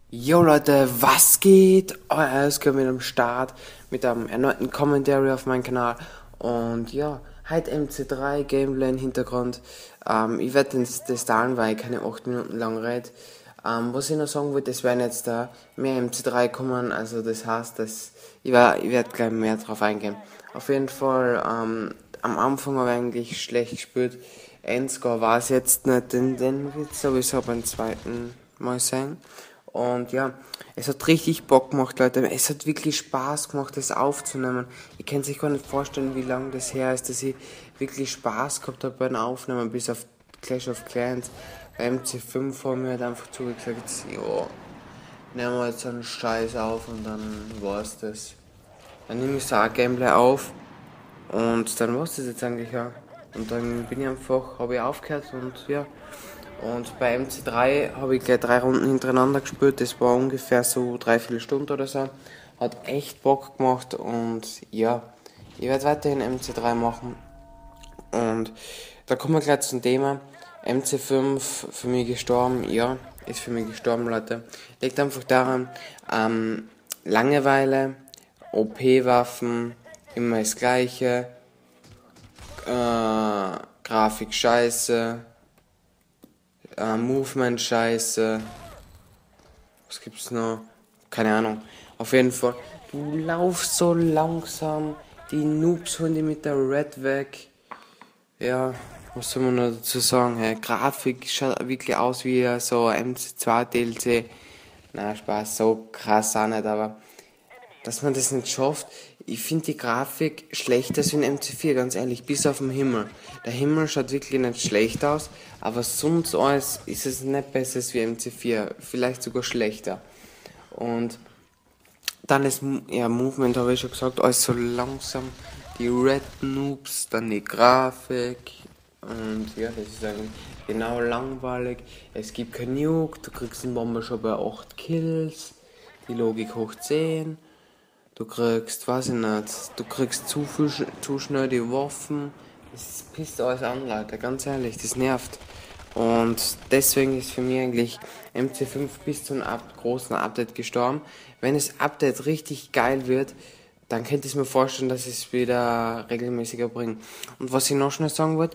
Yo Leute, was geht? Euer Eisger mit am Start, mit einem erneuten Commentary auf meinem Kanal. Und ja, heute MC3 Gameplay im Hintergrund. Ich werde das teilen, weil ich keine 8 Minuten lang rede. Was ich noch sagen wollte, es werden jetzt da mehr MC3 kommen, also das heißt, dass ich werde gleich mehr drauf eingehen. Auf jeden Fall, am Anfang habe ich eigentlich schlecht gespielt. Endscore war es jetzt nicht in den Witz, aber ich habe beim zweiten Mal sagen. Und ja, es hat richtig Bock gemacht, Leute. Es hat wirklich Spaß gemacht, das aufzunehmen. Ihr könnt sich gar nicht vorstellen, wie lange das her ist, dass ich wirklich Spaß gehabt habe beim Aufnehmen, bis auf Clash of Clans. Bei MC5 haben wir halt einfach zugesagt, jo, nehmen wir jetzt einen Scheiß auf und dann war's das. Dann nehme ich so ein Gameplay auf und dann war's das jetzt eigentlich ja. Und dann bin ich einfach, habe ich aufgehört und ja. Und bei MC3 habe ich gleich 3 Runden hintereinander gespielt. Das war ungefähr so 3-4 Stunden oder so. Hat echt Bock gemacht und ja, ich werde weiterhin MC3 machen. Und da kommen wir gleich zum Thema. MC5 für mich gestorben, ja, ist für mich gestorben, Leute. Liegt einfach daran, Langeweile, OP-Waffen, immer das Gleiche, Grafik scheiße, Movement scheiße. Was gibt's noch? Keine Ahnung. Auf jeden Fall. Du laufst so langsam. Die Noobs holen die mit der Red weg. Ja, was soll man noch dazu sagen? Hey, Grafik schaut wirklich aus wie so MC2 DLC. Na, Spaß, so krass auch nicht, aber dass man das nicht schafft. Ich finde die Grafik schlechter als in MC4, ganz ehrlich, bis auf den Himmel. Der Himmel schaut wirklich nicht schlecht aus, aber sonst alles ist es nicht besser als wie MC4, vielleicht sogar schlechter. Und dann das Movement, habe ich schon gesagt, alles so langsam, die Red Noobs, dann die Grafik und ja, das ist eigentlich genau langweilig. Es gibt kein Nuke, du kriegst einen Bomber schon bei 8 Kills, die Logik hoch 10. Du kriegst, weiß ich nicht, du kriegst zu schnell die Waffen. Das pisst alles an, Leute, ganz ehrlich, das nervt. Und deswegen ist für mich eigentlich MC5 bis zum großen Update gestorben. Wenn das Update richtig geil wird, dann könnte ich mir vorstellen, dass es wieder regelmäßiger bringt. Und was ich noch schnell sagen wollte,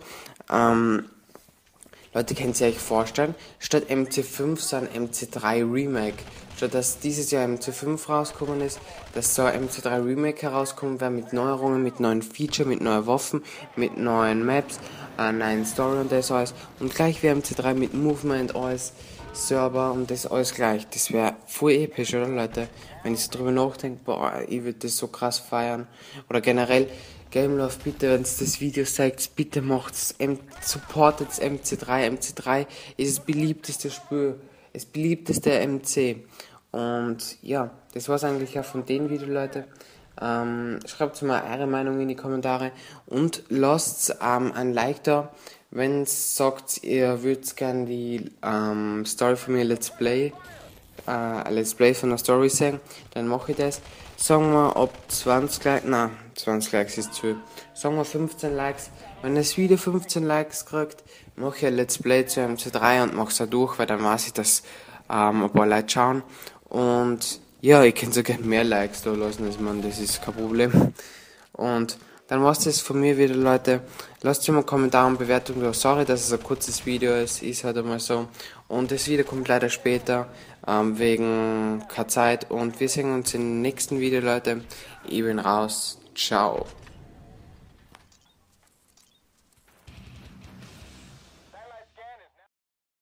Leute, könnt ihr euch vorstellen, statt MC5 so ein MC3 Remake. Statt dass dieses Jahr MC5 rausgekommen ist, dass so ein MC3 Remake herauskommen wäre mit Neuerungen, mit neuen Features, mit neuen Waffen, mit neuen Maps, neuen Story und das alles. Und gleich wie MC3 mit Movement, alles, Server und das alles gleich. Das wäre voll episch, oder Leute? Wenn ich so drüber nachdenke, boah, ich würde das so krass feiern. Oder generell, Gamelove, bitte, wenn es das Video zeigt, bitte macht's, supportet MC3. MC3 ist das beliebteste Spiel, das beliebteste MC. Und ja, das war's eigentlich auch von dem Video, Leute. Schreibt mal eure Meinung in die Kommentare und lasst ein Like da, wenn ihr sagt, ihr würdet gerne die Story von mir Let's Play von der Story sehen, dann mache ich das. Sagen wir ab 20 Likes, nein, 20 Likes ist zu viel. Sagen wir 15 Likes. Wenn das Video 15 Likes kriegt, mache ich ein Let's Play zu MC3 und mache es auch durch, weil dann weiß ich, dass ein paar Leute schauen. Und ja, ich kann sogar mehr Likes da lassen, also man, das ist kein Problem. Und dann war's das von mir wieder, Leute. Lasst mir einen Kommentar und Bewertung da. Sorry, dass es ein kurzes Video ist halt einmal so. Und das Video kommt leider später, wegen keine Zeit. Und wir sehen uns im nächsten Video, Leute. Ich bin raus. Ciao.